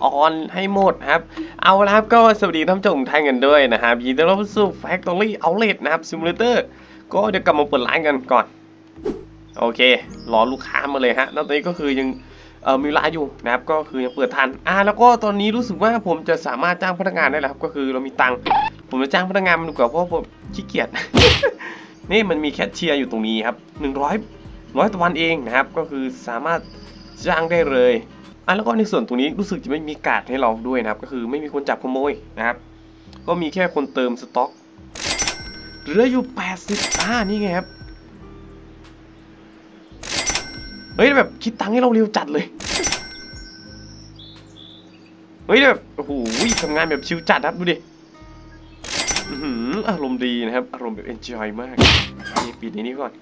ออนให้หมดครับเอาละครับก็สวัสดีท่านผู้ชมไทยกันด้วยนะครับยินดีต้อนรับสู่ Factory Outlet นะครับซิมูเลเตอร์ก็เดี๋ยวกลับมาเปิดร้านกันก่อนโอเครอลูกค้ามาเลยฮะแล้วตอนนี้ก็คือยังมีเวลาอยู่นะครับก็คือยังเปิดทันแล้วก็ตอนนี้รู้สึกว่าผมจะสามารถจ้างพนักงานได้แล้วครับก็คือเรามีตังค์ผมจะจ้างพนักงานมันดีกว่าเพราะผมขี้เกียจ นี่มันมีแคชเชียร์อยู่ตรงนี้ครับ100 วันเองนะครับก็คือสามารถจ้างได้เลยแล้วก็ในส่วนตรงนี้รู้สึกจะไม่มีการ์ดให้เราด้วยนะครับก็คือไม่มีคนจับขโมยนะครับก็มีแค่คนเติมสต็อกเหลืออยู่80นี่ไงครับเฮ้ยแบบคิดตังค์ให้เราเร็วจัดเลยเฮ้ยแบบโอ้โหทำงานแบบชิลจัดครับดูดิอารมณ์ดีนะครับอารมณ์แบบ enjoy มากนี่ปิดในนี้ก่อน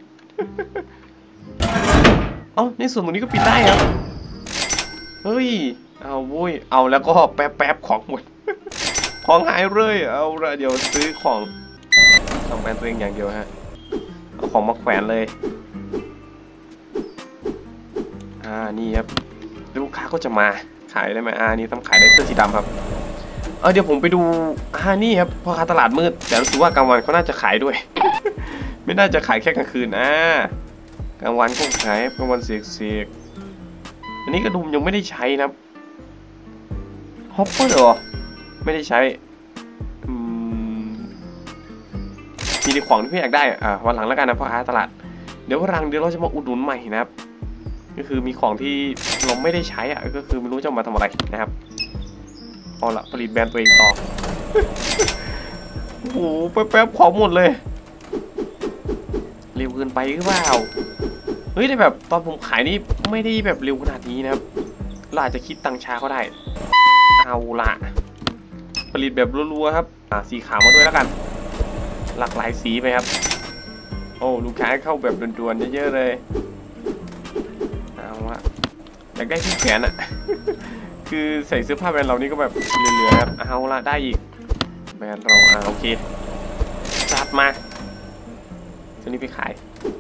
ในส่วนตรงนี้ก็ปิดได้ครับเฮ้ยเอาโว้ยเอาแล้วก็แป๊บของหมดของหายเลยเอาละเดี๋ยวซื้อของทำแบรนด์ตัวเองอย่างเดียวฮะเอาของมาแขวนเลยนี่ครับลูกค้าก็จะมาขายได้ไหมนี่ต้องขายได้เสื้อสีดำครับเดี๋ยวผมไปดูนี่ครับพ่อค้าตลาดมืดแต่รู้สึกว่ากลางวันเขาน่าจะขายด้วย ไม่น่าจะขายแค่กลางคืนกลางวันก็ขายกลางวันเสียกอันนี้กระดุมยังไม่ได้ใช้นะครับฮอปเปอร์เหรอไม่ได้ใช้มีในของที่พี่อยากได้วันหลังแล้วกันนะพ่อค้าตลาดเดี๋ยววันหลังเราจะมาอุดหนุนใหม่นะครับก็คือมีของที่เราไม่ได้ใช้ก็คือไม่รู้จะมาทำอะไรนะครับเอาละผลิตแบรนด์ตัวเองต่อ โอ้โหแป๊บของหมดเลยเร็วเกินไปหรือเปล่าเฮ้ยแต่แบบตอนผมขายนี่ไม่ได้แบบเร็วขนาดนี้นะครับเราอาจจะคิดตังช้าก็ได้เอาละผลิตแบบรัวๆครับสีขาวมาด้วยแล้วกันหลากหลายสีไปครับโอ้ลูกค้าเข้าแบบด่วนๆเยอะๆเลยเอาละอยากได้ที่แขนคือใส่เสื้อผ้าแบรนด์เรานี่ก็แบบเหลือๆครับเอาละได้อีกแบรนด์เราโอเคจัดมาตัวนี้ไปขาย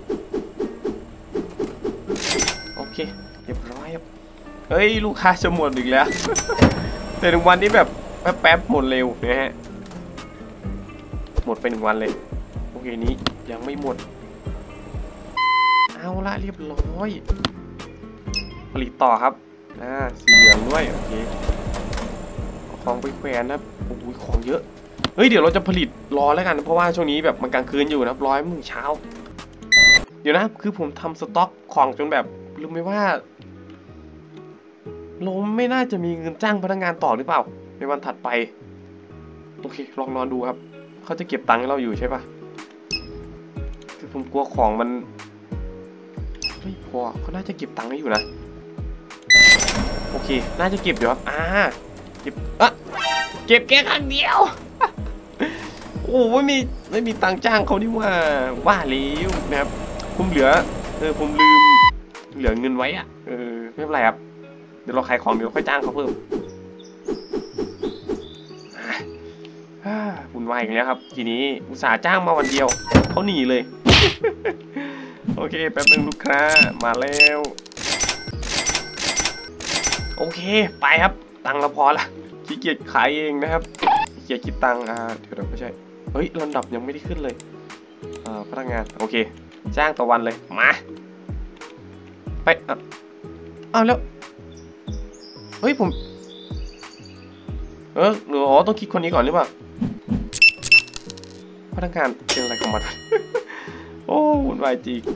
โอเคเรียบร้อยครับเฮ้ยลูกค้าจะหมดอีกแล้ว แต่1 วันนี้แบบแป๊บหมดเร็วนะฮะหมดไป1 วันเลยโอเคนี้ยังไม่หมดเอาละเรียบร้อยผลิตต่อครับสีเหลืองด้วยโอเคของไปแขวนนะโอ้โหของเยอะเฮ้ยเดี๋ยวเราจะผลิตรอแล้วกันเพราะว่าช่วงนี้แบบมันกลางคืนอยู่นะ100 โมงเช้าเดี๋ยวนะคือผมทำสต็อกของจนแบบลืมไปว่าเราไม่น่าจะมีเงินจ้างพนักงานต่อหรือเปล่าในวันถัดไปโอเคลองนอนดูครับเขาจะเก็บตังค์ให้เราอยู่ใช่ปะคือผมกลัวของมันไม่พอเขาน่าจะเก็บตังค์ให้อยู่นะโอเคน่าจะเก็บอยู่ครับเก็บเก็บแค่ครั้งเดียว โอ้ไม่มีตังค์จ้างเขาดิว่าแล้วนะครับผมเหลือผมลืมเหลือเงินไว้ไม่เป็นไรครับเดี๋ยวเราขายของเดี๋ยวค่อยจ้างเขาเพิ่มวุ่นวายอย่างนี้ครับทีนี้อุตส่าห์จ้างมาวันเดียวเขาหนีเลย โอเคแป๊บนึงลูกค้ามาแล้วโอเคไปครับตังค์เราพอละขี้เกียจขายเองนะครับขี้เกียจคิดตังค์เดี๋ยวไม่ใช่เฮ้ยลำดับยังไม่ได้ขึ้นเลยพนักงานโอเคจ้างต่อวันเลยมาไปเอาแล้วเฮ้ยผมหรือต้องคิดคนนี้ก่อนหรือเปล่าพนักงานเป็นอะไรของมัน โอ้วุ่นวายจริง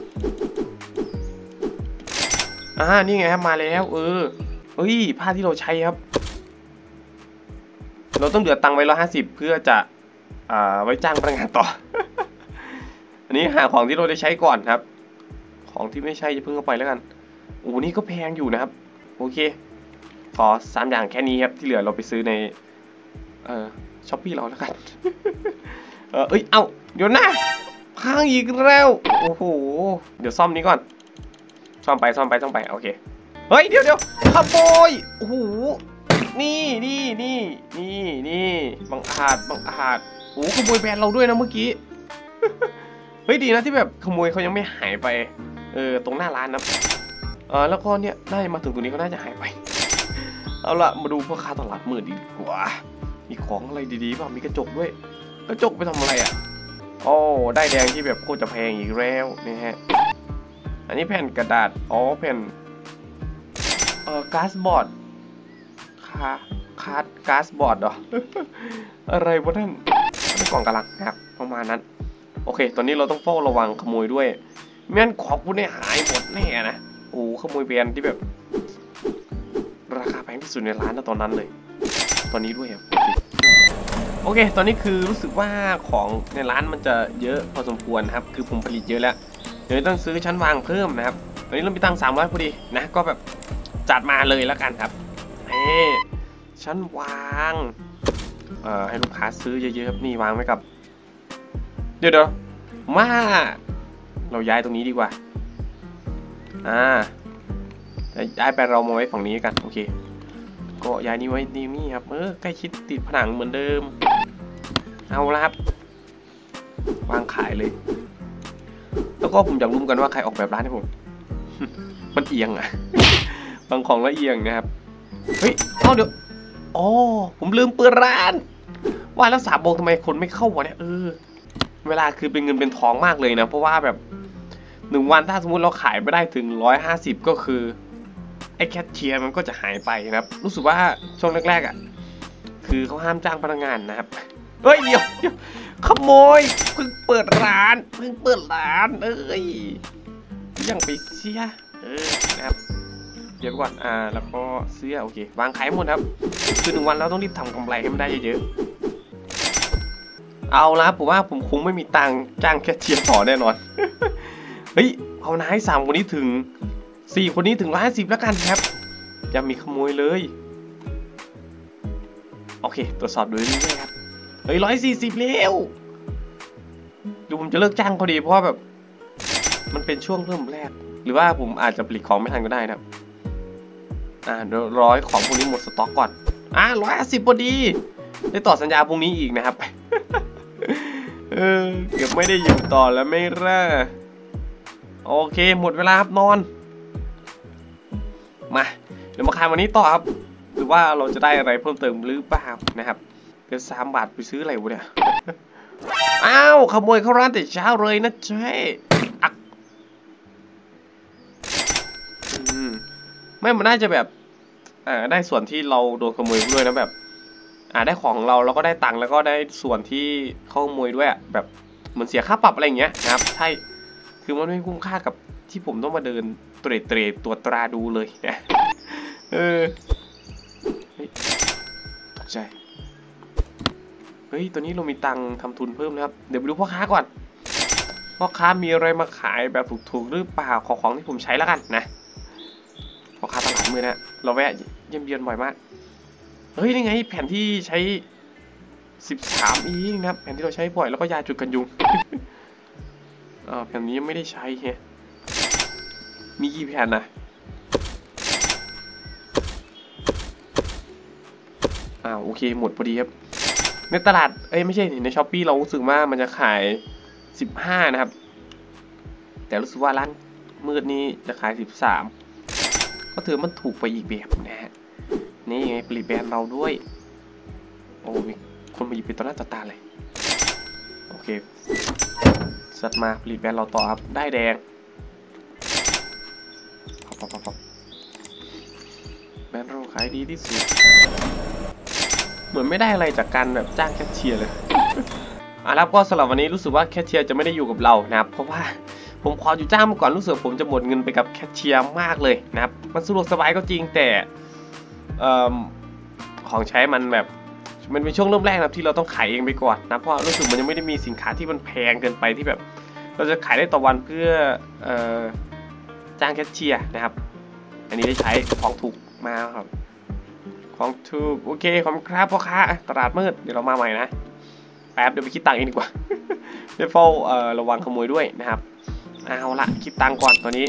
นี่ไงครับมาแล้วเฮ้ยผ้าที่เราใช้ครับเราต้องเหลือตังค์ไว้150เพื่อจะไว้จ้างพนักงานต่อ อันนี้หาของที่เราได้ใช้ก่อนครับของที่ไม่ใช่จะเพิ่งเข้าไปแล้วกันโอ้นี่ก็แพงอยู่นะครับโอเคขอ3 อย่างแค่นี้ครับที่เหลือเราไปซื้อในช้อปปี้เราแล้วกัน เดี๋ยวนะพังอีกแล้วโอ้โหเดี๋ยวซ่อมนี้ก่อนซ่อมไปโอเคเฮ้ยเดี๋ยวขโมยโอ้โหนี่บังอาจโอ้ขโมยแบรนด์เราด้วยนะเมื่อกี้ เฮ้ยดีนะที่แบบขโมยเขายังไม่หายไปตรงหน้าร้านนะแล้วก็เนี่ยได้มาถึงตรงนี้ก็น่าจะหายไปเอาละมาดูพ่อค้าตลาดมืดดีกว่ามีของอะไรดีๆป่ะมีกระจกด้วยกระจกไปทำอะไรอ่ะโอ้ได้แดงที่แบบโคตรจะแพงอีกแล้วนี่ฮะอันนี้แผ่นกระดาษอ๋อแผ่นก๊าซบอร์ดก๊าซบอร์ดเหรอ อะไรวะท่านเป็นกล่องกระลักนะครับประมาณนั้นโอเคตอนนี้เราต้องเฝ้าระวังขโมยด้วยไม่งั้นของพวกนี้หายหมดแน่นะโอ้ขโมยแบรนด์ที่แบบราคาแพงที่สุดในร้านนะตอนนั้นเลยตอนนี้ด้วยครับโอเคตอนนี้คือรู้สึกว่าของในร้านมันจะเยอะพอสมควรครับคือผมผลิตเยอะแล้วเดี๋ยวต้องซื้อชั้นวางเพิ่มนะครับตอนนี้เรามีตังค์300พอดีนะก็แบบจัดมาเลยแล้วกันครับชั้นวางให้ลูกค้าซื้อเยอะๆนี่วางไว้กับเดี๋ยวมาเราย้ายตรงนี้ดีกว่าย้ายไปเรามาไว้ฝั่งนี้กันโอเคก็ย้ายนี้ไว้นี่ครับใกล้ชิดติดผนังเหมือนเดิมเอาละครับวางขายเลยแล้วก็ผมอยากรู้กันว่าใครออกแบบร้านให้ผม มันเอียงอ่ะ บางของแล้วเอียงนะครับเฮ้ยเดี๋ยวอ๋อผมลืมเปิดร้านว่าแล้ว3 โมงทำไมคนไม่เข้าวะเนี่ยเวลาคือเป็นเงินเป็นทองมากเลยนะเพราะว่าแบบ1 วันถ้าสมมุติเราขายไม่ได้ถึง150ก็คือไอ้แคชเชียร์มันก็จะหายไปนะครับรู้สึกว่าช่วงแรกๆอ่ะคือเขาห้ามจ้างพนักงานนะครับเฮ้ยเดี๋ยวขโมยเพิ่งเปิดร้านยังไปเสียนะครับเดี๋ยวก่อนแล้วก็เสื้อโอเควางขายหมดครับคือ1 วันเราต้องรีบทำกำไรให้มันได้เยอะๆเอาละผมว่าผมคงไม่มีตังค์จ้างแคชเชียร์ต่อแน่นอน เฮ้ยเอานะให้3 คนนี้ถึง4 คนนี้ถึง150แล้วกันครับอย่ามีขโมยเลยโอเคตรวจสอบดูเรื่อยๆครับเฮ้ย140แล้วดูผมจะเลิกจ้างพอดีเพราะว่าแบบมันเป็นช่วงเริ่มแรกหรือว่าผมอาจจะผลิตของไม่ทันก็ได้นะครับเดี๋ยวของพวกนี้หมดสต็อกก่อน150พอดีได้ต่อสัญญาพรุ่งนี้อีกนะครับ เกือบไม่ได้อยู่ต่อแล้วไม่ล่ะโอเคหมดเวลาครับนอนมาเดี๋ยวมาขายวันนี้ต่อครับหรือว่าเราจะได้อะไรเพิ่มเติมหรือเปล่านะครับเกิน3 บาทไปซื้ออะไรวะเนี่ยอ้าวขโมยเข้าร้านแต่เช้าเลยนะเจ๊ไม่มันน่าจะแบบได้ส่วนที่เราโดนขโมยด้วยนะแบบได้ของเราก็ได้ตังค์แล้วก็ได้ส่วนที่เขาขโมยด้วยแบบเหมือนเสียค่าปรับอะไรอย่างเงี้ยนะครับใช่คือมันไม่คุ้มค่ากับที่ผมต้องมาเดินเตรตัวตราดูเลยนะตกใจเฮ้ยตัวนี้เรามีตังค์ทำทุนเพิ่มนะครับเดี๋ยวไปดูพ่อค้าก่อนพ่อค้ามีอะไรมาขายแบบถูกๆหรือเปล่าของที่ผมใช้แล้วกันนะพ่อค้าตลาดมือนะเราแวะเยี่ยมเยือนบ่อยมากเฮ้ยนี่ไงแผ่นที่ใช้13อีกนะครับแผ่นที่เราใช้บ่อยแล้วก็ยาจุดกันยุง แผ่นนี้ยังไม่ได้ใช้เฮ้ยมีกี่แผ่นนะโอเคหมดพอดีครับในตลาดไม่ใช่ในช้อปปี้เรารู้สึกว่ามันจะขาย15นะครับแต่รู้สึกว่าร้านมืดนี้จะขาย13ก็ถือมันถูกไปอีกแบบนะฮะนี่ไงผลิตแบรนด์เราด้วยโอ้มีคนมาหยิบไปต่อหน้าต่อตาเลยโอเคสัตว์มาผลิตแบรนด์เราต่อครับได้แดงแบรนด์เราขายดีที่สุดเหมือนไม่ได้อะไรจากการแบบจ้างแคชเชียร์เลยแล้วก็สำหรับวันนี้รู้สึกว่าแคชเชียร์จะไม่ได้อยู่กับเรานะครับเพราะว่าผมขออยู่จ้างมาก่อนรู้สึกผมจะหมดเงินไปกับแคชเชียร์มากเลยนะครับมันสะดวกสบายก็จริงแต่ของใช้มันแบบมันเป็นช่วงเริ่มแรกนะที่เราต้องขายเองไปก่อนนะเพราะรู้สึกมันยังไม่ได้มีสินค้าที่มันแพงเกินไปที่แบบเราจะขายได้ต่อวันเพื่อจ้างแคชเชียร์นะครับอันนี้ได้ใช้ของถูกมาครับของถูกโอเคขอบคุณครับพ่อค้าตลาดมืดเดี๋ยวเรามาใหม่นะแป๊บเดี๋ยวไปคิดตังค์เองดีกว่า เดี๋ยวเฝ้าระวังขโมยด้วยนะครับเอาละคิดตังค์ก่อนตัวนี้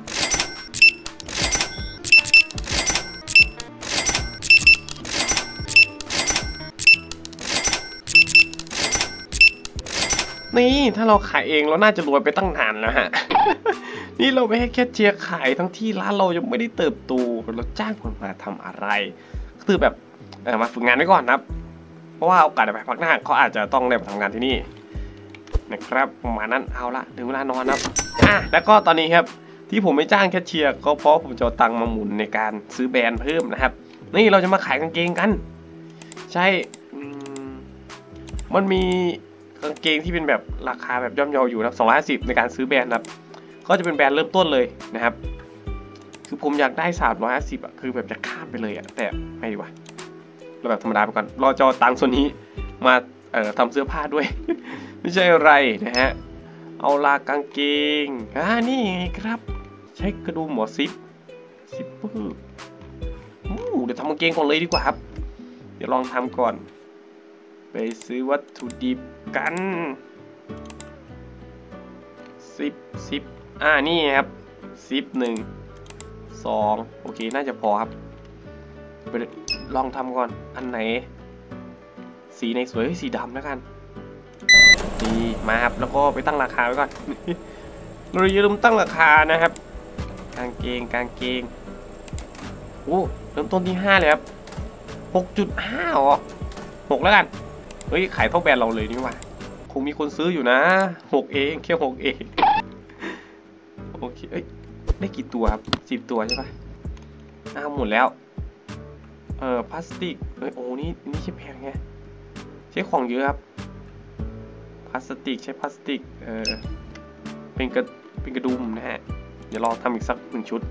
นี่ถ้าเราขายเองเราน่าจะรวยไปตั้งนานแล้วฮะ นี่เราไม่ให้แค่เชียร์ขายทั้งที่ร้านเรายังไม่ได้เติบโตเราจ้างคนมาทำอะไรคือแบบมาฝึกงานไว้ก่อนนะครับเพราะว่าโอกาสไปพักหน้าเขาอาจจะต้องได้มาทำงานที่นี่นะครับประมาณนั้นเอาละถึงเวลานอนครับแล้วก็ตอนนี้ครับที่ผมไม่จ้างแคชเชียร์ก็เพราะผมจะเอาตังค์มาหมุนในการซื้อแบรนด์เพิ่มนะครับนี่เราจะมาขายกางเกงกันใช่มันมีกางเกงที่เป็นแบบราคาแบบย่อมเยาอยู่นะ250ในการซื้อแบรนด์ครับก็จะเป็นแบรนด์เริ่มต้นเลยนะครับคือผมอยากได้350คือแบบจะข้ามไปเลยแต่ไม่ดีกว่าเราแบบธรรมดาไปก่อนเราจะเอาตังค์ส่วนนี้มาทำเสื้อผ้าด้วย ไม่ใช่อะไรนะฮะเอาลากางเกงนี่ไงครับใช้กระดุมหมอซิปเปอร์เดี๋ยวทำกางเกงก่อนเลยดีกว่าครับเดี๋ยวลองทำก่อนไปซื้อวัตถุดิบกันซิปนี่ครับซิป1 2โอเคน่าจะพอครับไปลองทำก่อนอันไหนสีในสวยสีดำแล้วกันดีมาครับแล้วก็ไปตั้งราคาไว้ก่อน เราอย่าลืมตั้งราคานะครับกางเกงโอ้เริ่มต้นที่5เลยครับ 6.5 อ๋อ6แล้วกันเฮ้ยขายเท่าแบรนด์เราเลยนี่ว่าคงมีคนซื้ออยู่นะ6เองแค่6เองโอเคเอ้ยได้กี่ตัวครับ10ตัวใช่ปะหมดแล้วพลาสติกโอ้นี่ใช่แพงไงใช้ของเยอะครับพลาสติกใช้พลาสติกเป็นกระดุมนะฮะเดี๋ยวลองทำอีกสัก1ชุด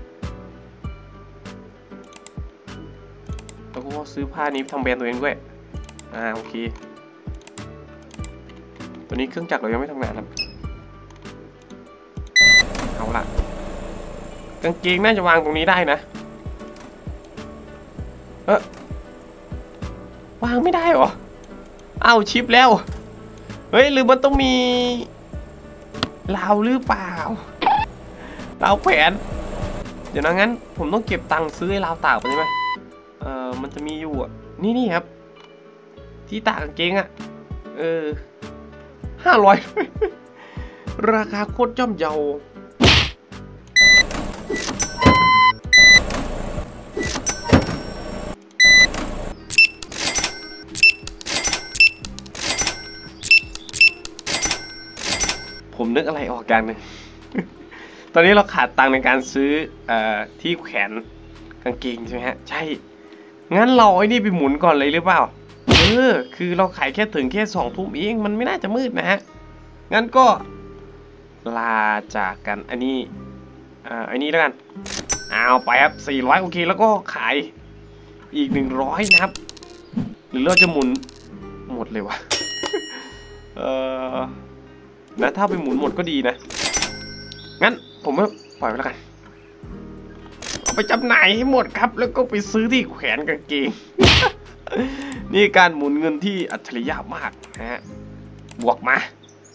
แล้วก็ซื้อผ้านี้ทำแบรนด์ตัวเองด้วยโอเคตัวนี้เครื่องจักรเรายังไม่ทำงานครับเอาละกางเกงน่าจะวางตรงนี้ได้นะวางไม่ได้หรอชิปแล้วเฮ้ยหรือมันต้องมีราวหรือเปล่าราวแขวนเดี๋ยวนะงั้นผมต้องเก็บตังค์ซื้อราวตากไปใช่ไหมมันจะมีอยู่นี่ครับที่ตากกางเกง500 ราคาโคตรย่อมเยาผมนึกอะไรออกกันเลย ตอนนี้เราขาดตังค์ในการซื้อที่แขวนกางเกงใช่ไหมฮะใช่งั้นเราไอ้นี่ไปหมุนก่อนเลยหรือเปล่าคือเราขายแค่ถึงแค่2 ทุ่มเองมันไม่น่าจะมืดนะฮะงั้นก็ลาจากกันอันนี้แล้วกันเอาไปครับ400โอเคแล้วก็ขายอีก100นะครับหรือเราจะหมุนหมดเลยวะนะถ้าไปหมุนหมดก็ดีนะงั้นผมก็ปล่อยไปแล้วกันเอาไปจำหน่ายให้หมดครับแล้วก็ไปซื้อที่แขวนกางเกง นี่การหมุนเงินที่อัจฉริยะมากนะฮะบวกมา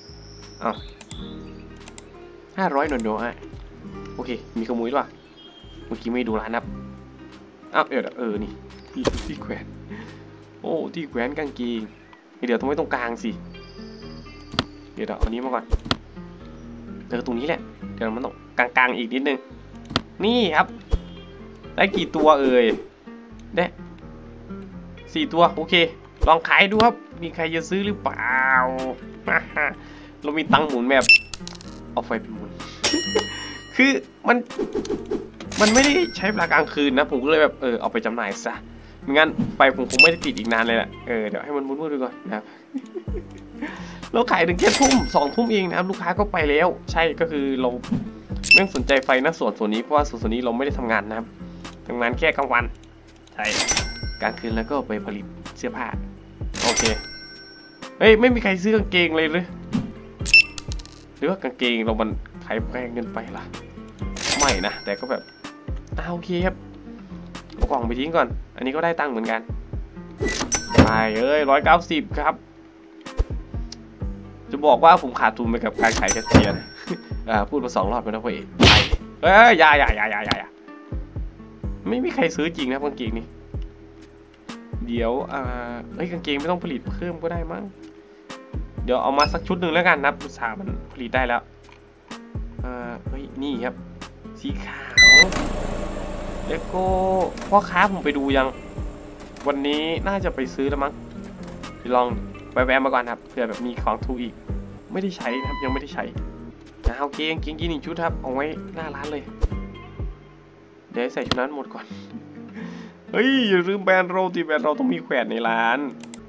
500หน่อยโอเคมีขโมยหรือเปล่าเมื่อกี้ไม่ดูร้านนับนี่ที่แขวนโอ้ที่แขวนกางเกงเดี๋ยวต้องไว้ตรงกลางสิเดี๋ยวเอานี้มาก่อนตรงนี้แหละเดี๋ยวมันต้องกลางๆอีกนิดนึงนี่ครับได้กี่ตัวได้4 ตัวโอเคลองขายดูครับมีใครจะซื้อหรือเปล่า เรามีตังค์หมุนแบบเอาไฟไปหมุน คือมันไม่ได้ใช้เวลากลางคืนนะผมก็เลยแบบเอาไปจำหน่ายซะไม่งั้นไฟผมคงไม่ได้ติดอีกนานเลยแหละเดี๋ยวให้มันมืดๆดูก่อนนะครับ เราขายถึงแค่2 ทุ่มเองนะครับลูกค้าก็ไปแล้วใช่ก็คือเราไม่สนใจไฟนะส่วนนี้เพราะว่าส่วนนี้เราไม่ได้ทำงานนะครับทำงานแค่กลางวันใช่กลางคืนแล้วก็ไปผลิตเสื้อผ้าโอเคเฮ้ยไม่มีใครซื้อกางเกงเลยหรือว่ากางเกงเรามันขายแพงเกินไปล่ะไม่นะแต่ก็แบบโอเคครับเอากล่องไปทิ้งก่อนอันนี้ก็ได้ตังค์เหมือนกันไป190ครับจะบอกว่าผมขาดทุนไปกับการขายแคชเชียร์พูดมา2 รอบแล้วนะพ่อเอกอย่าไม่มีใครซื้อจริงนะกางเกงนี้เดี๋ยวกางเกงไม่ต้องผลิตเพิ่มก็ได้มั้งเดี๋ยวเอามาสักชุดหนึ่งแล้วกันนะอุตสาห์มันผลิตได้แล้วนี่ครับสีขาวแล้วก็พ่อค้าผมไปดูยังวันนี้น่าจะไปซื้อแล้วมั้งลองไปแวะมาก่อนครับเผื่อแบบมีของถูกอีกไม่ได้ใช้นะครับยังไม่ได้ใช้นะโอเคเกงยีน1 ชุดครับเอาไว้หน้าร้านเลยเดี๋ยวใส่ชุดนั้นหมดก่อนเฮ้ยอย่าลืมแบรนด์เราที่แบรนด์เราต้องมีแขวนในร้าน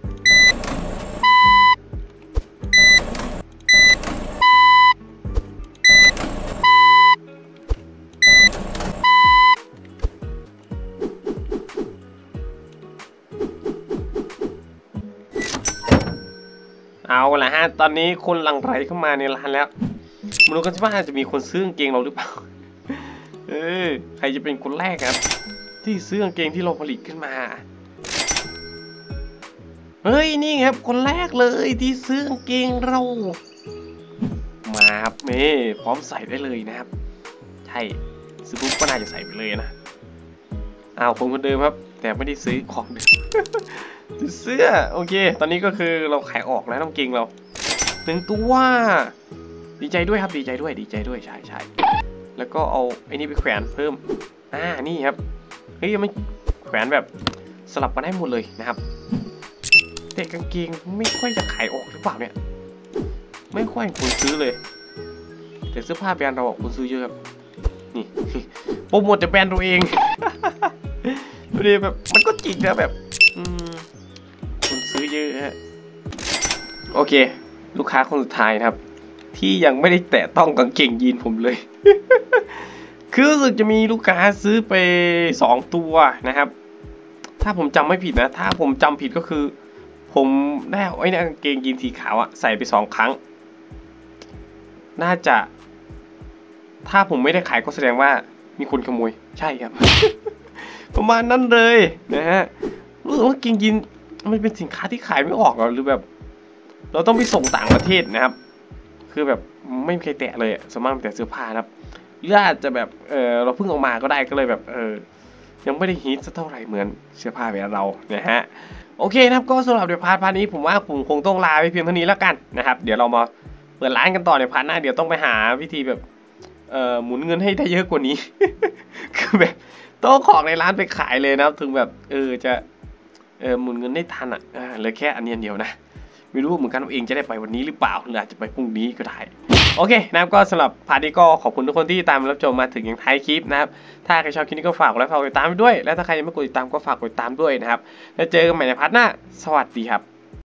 เอาละฮะตอนนี้คนหลั่งไหลเข้ามาในร้านแล้วไม่รู้กันว่าจะมีคนซื้อกางเกงเราหรือเปล่าใครจะเป็นคนแรกครับที่ซื้อกางเกงที่เราผลิตขึ้นมาเฮ้ยนี่ครับคนแรกเลยที่ซื้อกางเกงเรามาครับพร้อมใส่ได้เลยนะครับใช่ซื้อปุ๊บก็น่าจะใส่ไปเลยนะผมคนเดิมครับแต่ไม่ได้ซื้อของเดิมเสื้อโอเคตอนนี้ก็คือเราขายออกแล้วน้ำเกงเรา1 ตัวดีใจด้วยครับดีใจด้วยใช่แล้วก็เอาไอ้นี่ไปแขวนเพิ่มนี่ครับเฮ้ยมันแขวนแบบสลับมาได้หมดเลยนะครับแต่กางเกงไม่ค่อยจะขายออกหรือเปล่าเนี่ยไม่ค่อยคนซื้อเลยแต่เสื้อผ้าแบรนด์เราคนซื้อเยอะครับนี่โปรโมทแต่แบรนด์ตัวเองดูดิแบบมันก็จริงนะแบบคนซื้อเยอะฮะโอเคลูกค้าคนสุดท้ายนะครับที่ยังไม่ได้แตะต้องกางเกงยีนผมเลย คือรู้สึกจะมีลูกค้าซื้อไป2 ตัวนะครับถ้าผมจำไม่ผิดนะถ้าผมจำผิดก็คือผมได้เอาไอ้กางเกงยีนสีขาวใส่ไป2 ครั้งน่าจะถ้าผมไม่ได้ขายก็แสดงว่ามีคนขโมยใช่ครับ ประมาณนั้นเลยนะฮะรู้สึกว่ากางเกงยีนมันเป็นสินค้าที่ขายไม่ออกหรือแบบเราต้องไปส่งต่างประเทศนะครับคือแบบไม่มีใครแตะเลยสมมติแต่เสื้อผ้านะครับหรืออาจจะแบบเราเพิ่งออกมาก็ได้ก็เลยแบบยังไม่ได้ฮิตสักเท่าไหร่เหมือนเสื้อผ้าแบบเรานะฮะโอเคนะครับก็สำหรับในพาร์ทนี้ผมว่าผมคงต้องลาไปเพียงเท่านี้แล้วกันนะครับเดี๋ยวเรามาเปิดร้านกันต่อในพาร์ทหน้าเดี๋ยวต้องไปหาวิธีแบบหมุนเงินให้ได้เยอะกว่านี้ คือแบบต้องของในร้านไปขายเลยนะถึงแบบจะหมุนเงินได้ทันเหลือแค่อันเดียวนะไม่รู้เหมือนกันว่าเองจะได้ไปวันนี้หรือเปล่าหรืออาจจะไปพรุ่งนี้ก็ได้โอเคนะครับก็สำหรับพาร์ทนี้ก็ขอบคุณทุกคนที่ตามรับชมมาถึงอย่างท้ายคลิปนะครับถ้าใครชอบคลิปนี้ก็ฝากไลค์ฝากกดติดตามไปด้วยและถ้าใครยังไม่กดติดตามก็ฝากกดติดตามด้วยนะครับแล้วเจอกันใหม่ในพาร์ทหน้าสวัสดีครับ